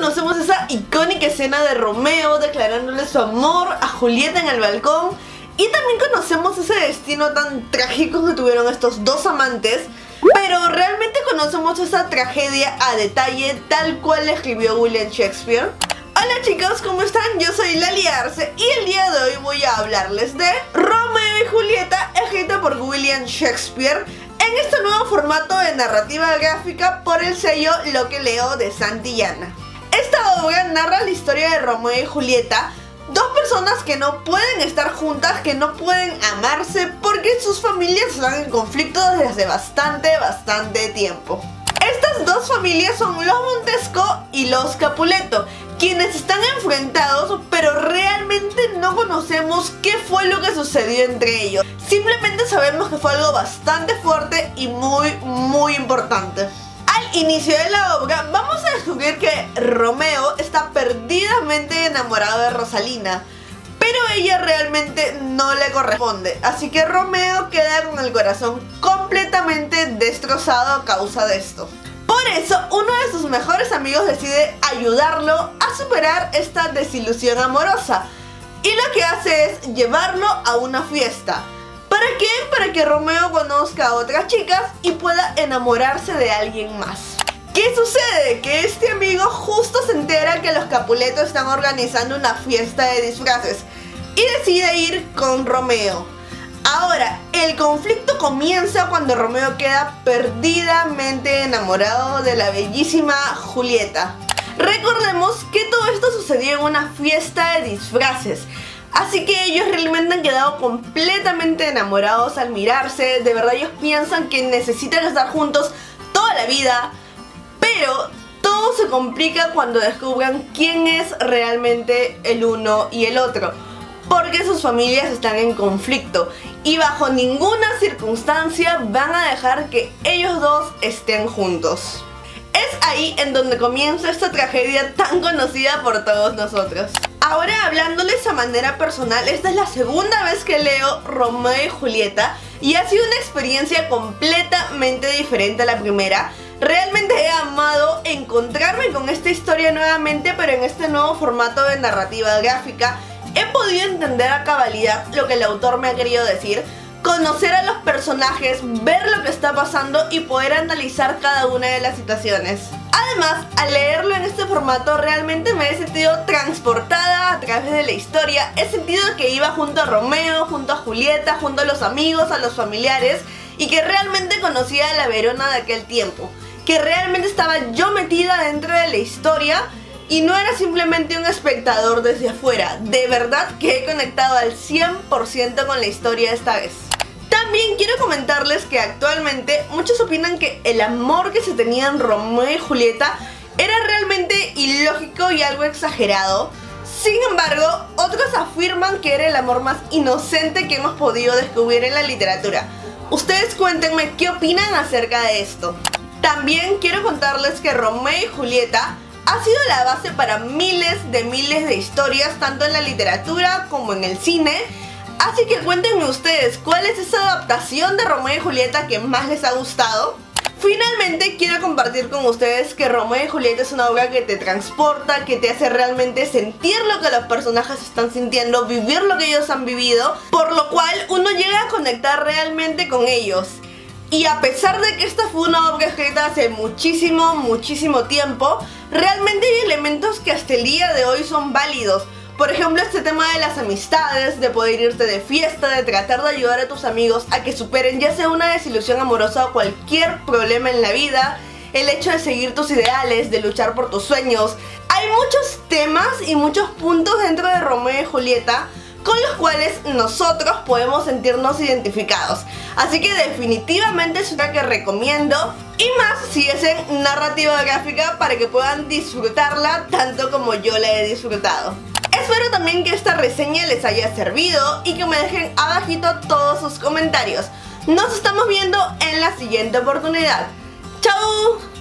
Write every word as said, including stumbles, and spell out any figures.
conocemos esa icónica escena de Romeo declarándole su amor a Julieta en el balcón. Y también conocemos ese destino tan trágico que tuvieron estos dos amantes. Pero realmente conocemos esa tragedia a detalle tal cual la escribió William Shakespeare. Hola chicos, ¿cómo están? Yo soy Lali Arce y el día de hoy voy a hablarles de Romeo y Julieta, escrita por William Shakespeare, en este nuevo formato de narrativa gráfica por el sello Lo que leo de Santillana. Esta obra narra la historia de Romeo y Julieta, dos personas que no pueden estar juntas, que no pueden amarse porque sus familias están en conflicto desde hace bastante, bastante tiempo. Estas dos familias son los Montesco y los Capuleto, quienes están enfrentados, pero realmente no conocemos qué fue lo que sucedió entre ellos. Simplemente sabemos que fue algo bastante fuerte y muy, muy importante. Al inicio de la obra vamos a descubrir que Romeo está perdidamente enamorado de Rosalina, pero ella realmente no le corresponde, así que Romeo queda con el corazón completamente destrozado a causa de esto. Por eso, uno de sus mejores amigos decide ayudarlo a superar esta desilusión amorosa, y lo que hace es llevarlo a una fiesta. ¿Para qué? Para que Romeo conozca a otras chicas y pueda enamorarse de alguien más. ¿Qué sucede? Que este amigo justo se entera que los Capuleto están organizando una fiesta de disfraces y decide ir con Romeo. Ahora, el conflicto comienza cuando Romeo queda perdidamente enamorado de la bellísima Julieta. Recordemos que todo esto sucedió en una fiesta de disfraces, así que ellos realmente han quedado completamente enamorados al mirarse. De verdad ellos piensan que necesitan estar juntos toda la vida, pero todo se complica cuando descubran quién es realmente el uno y el otro, porque sus familias están en conflicto y bajo ninguna circunstancia van a dejar que ellos dos estén juntos. Es ahí en donde comienza esta tragedia tan conocida por todos nosotros. Ahora, hablándoles a manera personal, esta es la segunda vez que leo Romeo y Julieta y ha sido una experiencia completamente diferente a la primera. Realmente he amado encontrarme con esta historia nuevamente, pero en este nuevo formato de narrativa gráfica. He podido entender a cabalidad lo que el autor me ha querido decir, conocer a los personajes, ver lo que está pasando y poder analizar cada una de las situaciones. Además, al leerlo en este formato realmente me he sentido transportada a través de la historia. He sentido que iba junto a Romeo, junto a Julieta, junto a los amigos, a los familiares, y que realmente conocía a la Verona de aquel tiempo, que realmente estaba yo metida dentro de la historia y no era simplemente un espectador desde afuera. De verdad que he conectado al cien por ciento con la historia esta vez. También quiero comentarles que actualmente muchos opinan que el amor que se tenían Romeo y Julieta era realmente ilógico y algo exagerado. Sin embargo, otros afirman que era el amor más inocente que hemos podido descubrir en la literatura. Ustedes cuéntenme qué opinan acerca de esto. También quiero contarles que Romeo y Julieta ha sido la base para miles de miles de historias, tanto en la literatura como en el cine. Así que cuéntenme ustedes, ¿cuál es esa adaptación de Romeo y Julieta que más les ha gustado? Finalmente quiero compartir con ustedes que Romeo y Julieta es una obra que te transporta, que te hace realmente sentir lo que los personajes están sintiendo, vivir lo que ellos han vivido, por lo cual uno llega a conectar realmente con ellos. Y a pesar de que esta fue una obra escrita hace muchísimo, muchísimo tiempo, realmente hay elementos que hasta el día de hoy son válidos. Por ejemplo, este tema de las amistades, de poder irte de fiesta, de tratar de ayudar a tus amigos a que superen ya sea una desilusión amorosa o cualquier problema en la vida. El hecho de seguir tus ideales, de luchar por tus sueños. Hay muchos temas y muchos puntos dentro de Romeo y Julieta con los cuales nosotros podemos sentirnos identificados. Así que definitivamente es una que recomiendo, y más si es en narrativa gráfica, para que puedan disfrutarla tanto como yo la he disfrutado. Espero también que esta reseña les haya servido y que me dejen abajito todos sus comentarios. Nos estamos viendo en la siguiente oportunidad. ¡Chao!